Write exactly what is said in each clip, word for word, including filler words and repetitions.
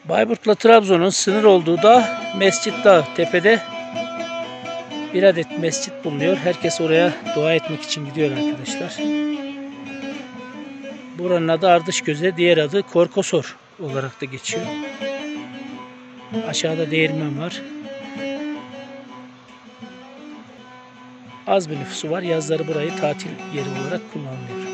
Bayburt'la Trabzon'un sınır olduğu dağ Mescit Dağı. Tepede bir adet mescit bulunuyor. Herkes oraya dua etmek için gidiyor arkadaşlar. Buranın adı Ardışgöze, diğer adı Korkosor olarak da geçiyor. Aşağıda değirmen var. Az bir nüfusu var. Yazları burayı tatil yeri olarak kullanılıyor.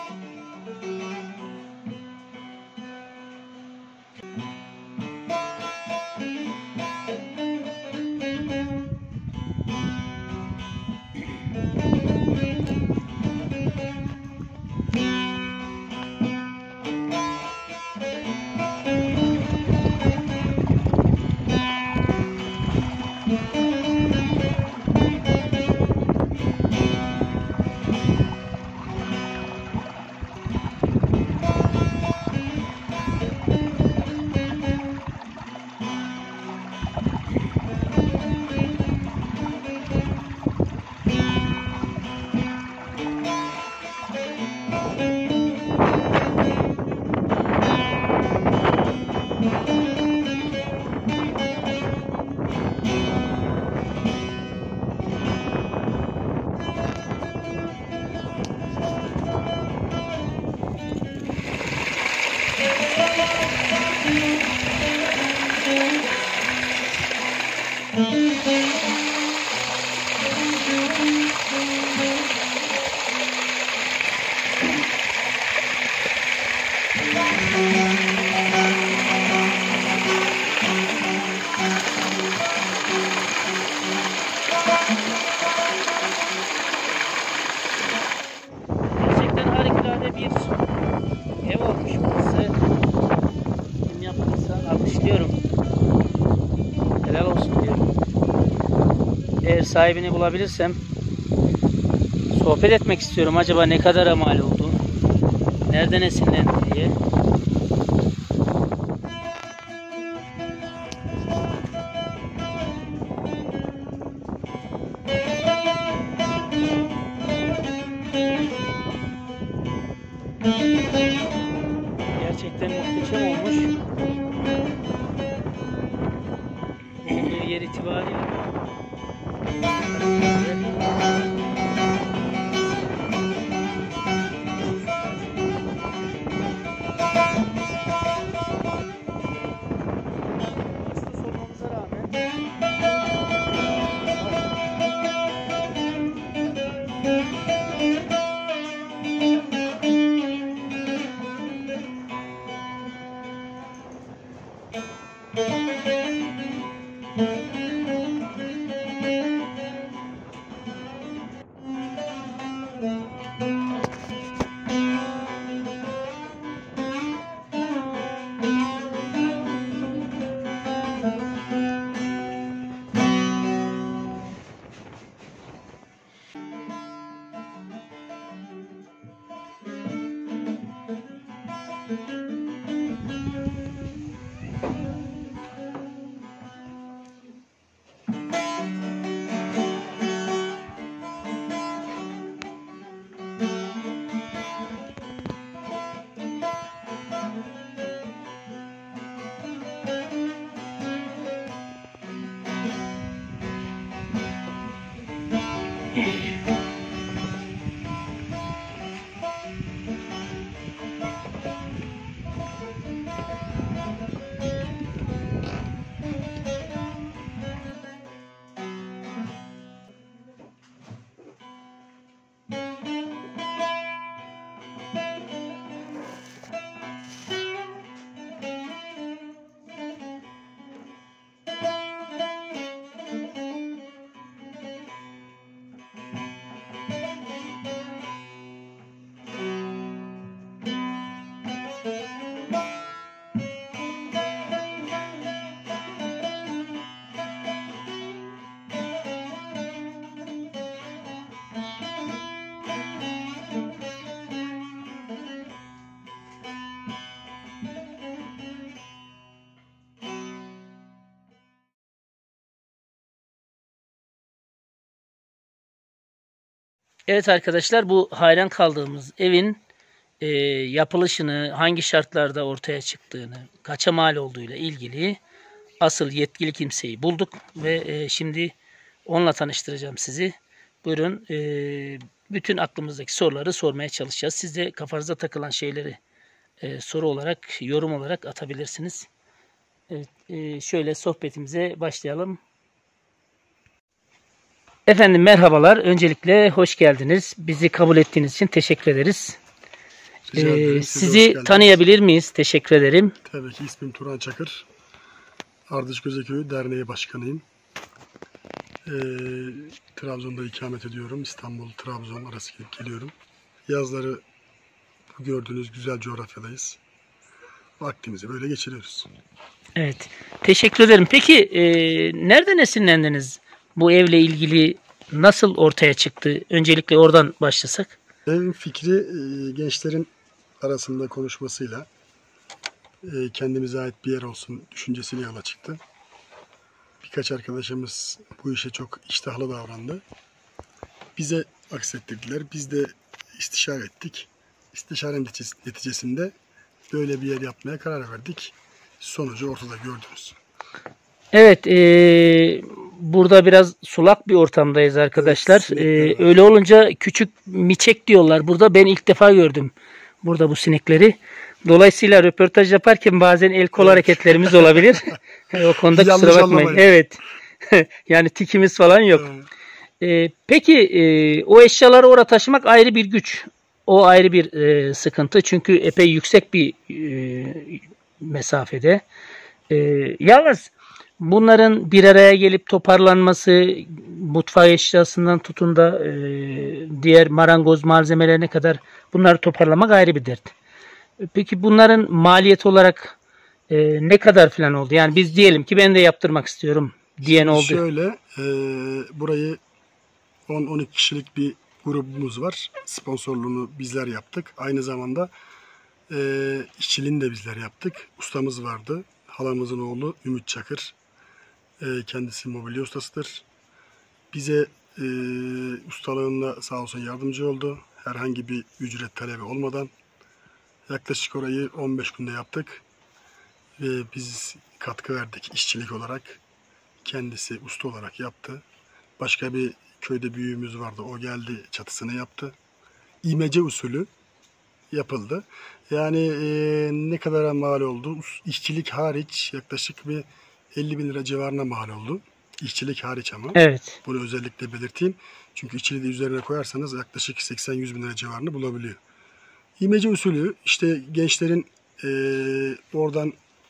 Gerçekten harikulade bir ev olmuş burası. Kim yaptıysa alkışlıyorum. Helal olsun diyorum. Eğer sahibini bulabilirsem sohbet etmek istiyorum. Acaba ne kadara mal oldu? Nereden esinlendi diye. Gerçekten muhteşem olmuş. Bulunduğu yer itibariyle. Hasta olmamıza rağmen Evet arkadaşlar, bu hayran kaldığımız evin e, yapılışını, hangi şartlarda ortaya çıktığını, kaça mal olduğuyla ilgili asıl yetkili kimseyi bulduk ve e, şimdi onunla tanıştıracağım sizi. Buyurun, e, bütün aklımızdaki soruları sormaya çalışacağız. Siz de kafanıza takılan şeyleri e, soru olarak, yorum olarak atabilirsiniz. Evet, e, şöyle sohbetimize başlayalım. Efendim merhabalar. Öncelikle hoş geldiniz. Bizi kabul ettiğiniz için teşekkür ederiz. Ee, sizi tanıyabilir miyiz? Teşekkür ederim. Tabii ki, ismim Turan Çakır. Ardıç Gözeköyü Derneği Başkanıyım. Ee, Trabzon'da ikamet ediyorum. İstanbul, Trabzon arası gidip geliyorum. Yazları bu gördüğünüz güzel coğrafyadayız. Vaktimizi böyle geçiriyoruz. Evet. Teşekkür ederim. Peki e, nereden esinlendiniz? Bu evle ilgili nasıl ortaya çıktı? Öncelikle oradan başlasak. Evin fikri e, gençlerin arasında konuşmasıyla e, kendimize ait bir yer olsun düşüncesiyle yola çıktı. Birkaç arkadaşımız bu işe çok iştahlı davrandı. Bize aksettirdiler. Biz de istişare ettik. İstişare neticesinde böyle bir yer yapmaya karar verdik. Sonucu ortada gördünüz. Evet, e, burada biraz sulak bir ortamdayız arkadaşlar. Evet, e, öyle olunca küçük miçek diyorlar burada. Ben ilk defa gördüm burada bu sinekleri. Dolayısıyla röportaj yaparken bazen el kol evet. hareketlerimiz olabilir. O konuda kusura bakmayın. Evet. Yani tikimiz falan yok. Evet. E, peki e, o eşyaları oraya taşımak ayrı bir güç. O ayrı bir e, sıkıntı. Çünkü epey yüksek bir e, mesafede. E, yalnız bunların bir araya gelip toparlanması, mutfak eşyasından tutun da e, diğer marangoz malzemelerine kadar bunları toparlamak ayrı bir dert. Peki bunların maliyet olarak e, ne kadar falan oldu? Yani biz diyelim ki ben de yaptırmak istiyorum diyen Şimdi oldu. Şöyle, e, burayı on on iki kişilik bir grubumuz var. Sponsorluğunu bizler yaptık. Aynı zamanda e, işçiliğini de bizler yaptık. Ustamız vardı. Halamızın oğlu Ümit Çakır. E, kendisi mobilya ustasıdır. Bize e, ustalığında sağ olsun yardımcı oldu. Herhangi bir ücret talebi olmadan. Yaklaşık orayı on beş günde yaptık. Ve biz katkı verdik işçilik olarak. Kendisi usta olarak yaptı. Başka bir köyde büyüğümüz vardı. O geldi çatısını yaptı. İmece usulü yapıldı. Yani e, ne kadar mal oldu? İşçilik hariç yaklaşık bir elli bin lira civarına mal oldu. İşçilik hariç ama. Evet. Bunu özellikle belirteyim. Çünkü işçiliği de üzerine koyarsanız yaklaşık seksen yüz bin lira civarını bulabiliyor. İmece usulü işte gençlerin e, oradan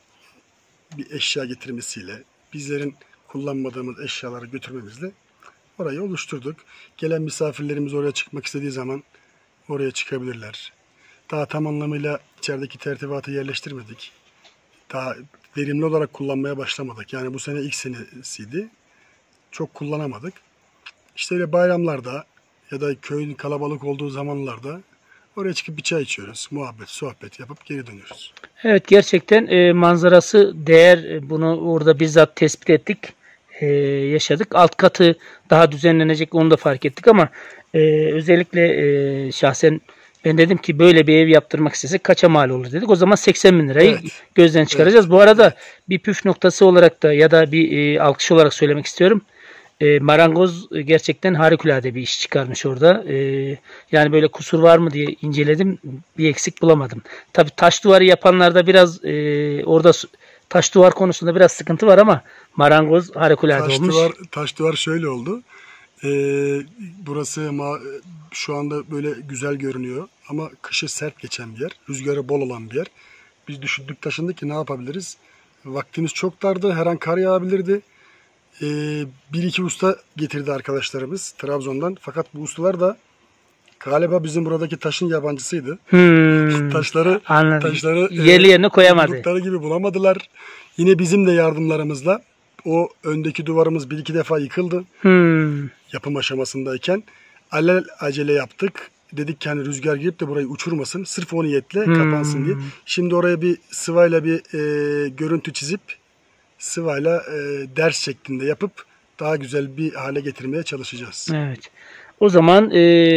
bir eşya getirmesiyle, bizlerin kullanmadığımız eşyaları götürmemizle orayı oluşturduk. Gelen misafirlerimiz oraya çıkmak istediği zaman oraya çıkabilirler. Daha tam anlamıyla içerideki tertibatı yerleştirmedik. Daha verimli olarak kullanmaya başlamadık. Yani bu sene ilk senesiydi. Çok kullanamadık. İşte öyle bayramlarda ya da köyün kalabalık olduğu zamanlarda oraya çıkıp bir çay içiyoruz. Muhabbet, sohbet yapıp geri dönüyoruz. Evet, gerçekten e, manzarası değer. Bunu orada bizzat tespit ettik. E, yaşadık. Alt katı daha düzenlenecek, onu da fark ettik ama e, özellikle e, şahsen ben dedim ki böyle bir ev yaptırmak istesek kaça mal olur dedik. O zaman seksen bin lirayı evet. gözden çıkaracağız. Evet. Bu arada evet. bir püf noktası olarak da ya da bir e, alkış olarak söylemek istiyorum. E, marangoz gerçekten harikulade bir iş çıkarmış orada. E, yani böyle kusur var mı diye inceledim. Bir eksik bulamadım. Tabii taş duvarı yapanlarda biraz e, orada taş duvar konusunda biraz sıkıntı var ama marangoz harikulade taş olmuş. Duvar, taş duvar şöyle oldu. E, burası ma şu anda böyle güzel görünüyor ama kışı sert geçen bir yer. Rüzgarı bol olan bir yer. Biz düşündük taşındık ki ne yapabiliriz? Vaktimiz çok dardı. Her an kar yağabilirdi. Ee, bir iki usta getirdi arkadaşlarımız Trabzon'dan. Fakat bu ustalar da galiba bizim buradaki taşın yabancısıydı. Hmm, taşları anladım. taşları yerli yerine koyamadı. Buldukları gibi bulamadılar. Yine bizim de yardımlarımızla o öndeki duvarımız bir iki defa yıkıldı. Hmm. Yapım aşamasındayken alel acele yaptık. Dedik ki hani rüzgar girip de burayı uçurmasın. Sırf o niyetle hmm. kapansın diye. Şimdi oraya bir sıvayla bir e, görüntü çizip sıvayla e, ders şeklinde yapıp daha güzel bir hale getirmeye çalışacağız. Evet. O zaman e,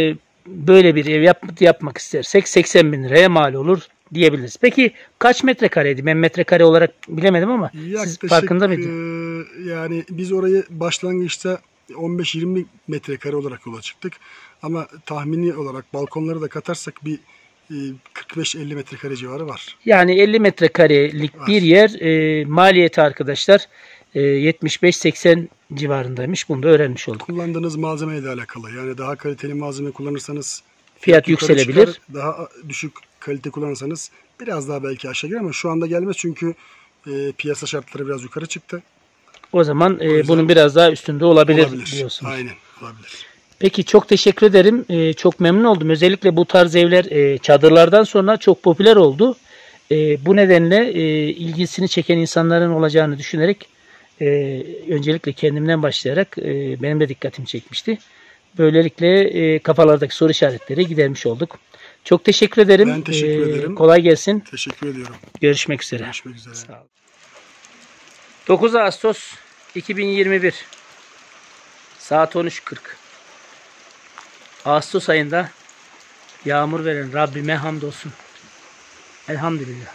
böyle bir ev yap, yapmak istersek seksen bin liraya mal olur diyebiliriz. Peki kaç metrekareydi? Ben metrekare olarak bilemedim ama Yaklaşık, siz farkında mıydınız? E, yani biz orayı başlangıçta on beş yirmi metrekare olarak yola çıktık. Ama tahmini olarak balkonları da katarsak bir e, kırk beş elli metrekare civarı var. Yani elli metrekarelik Var. bir yer, e, maliyeti arkadaşlar e, yetmiş beş seksen civarındaymış. Bunu da öğrenmiş olduk. Kullandığınız malzemeyle alakalı. Yani daha kaliteli malzeme kullanırsanız Fiyat yukarı yükselebilir. çıkar. Daha düşük kalite kullanırsanız biraz daha belki aşağı gelir ama şu anda gelmez çünkü e, piyasa şartları biraz yukarı çıktı. O zaman e, yüzden bunun biraz daha üstünde olabilir, Olabilir. diyorsunuz. Aynen olabilir. Peki çok teşekkür ederim. E, çok memnun oldum. Özellikle bu tarz evler e, çadırlardan sonra çok popüler oldu. E, bu nedenle e, ilgisini çeken insanların olacağını düşünerek e, öncelikle kendimden başlayarak e, benim de dikkatimi çekmişti. Böylelikle e, kafalardaki soru işaretleri gidermiş olduk. Çok teşekkür ederim. Ben teşekkür E, ederim. Kolay gelsin. Teşekkür ediyorum. Görüşmek üzere. Görüşmek üzere. Sağ olun. dokuz Ağustos iki bin yirmi bir saat on üç kırk. Ağustos ayında yağmur veren Rabbime hamdolsun. Elhamdülillah.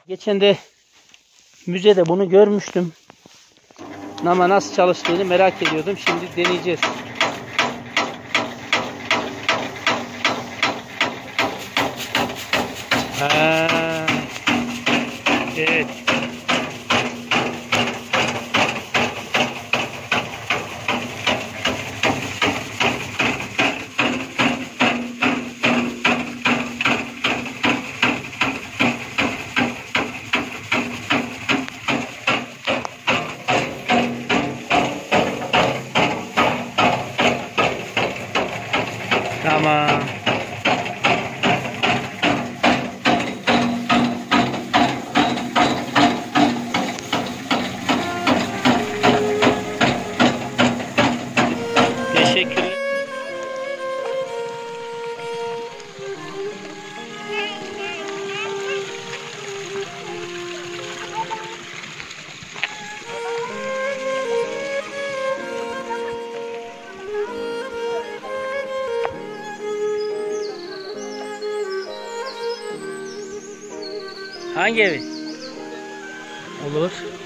Geçen de müzede bunu görmüştüm. Ama nasıl çalıştığını merak ediyordum. Şimdi deneyeceğiz. Ha, evet. Tamam. Teşekkürler. Hangi evi? Olur.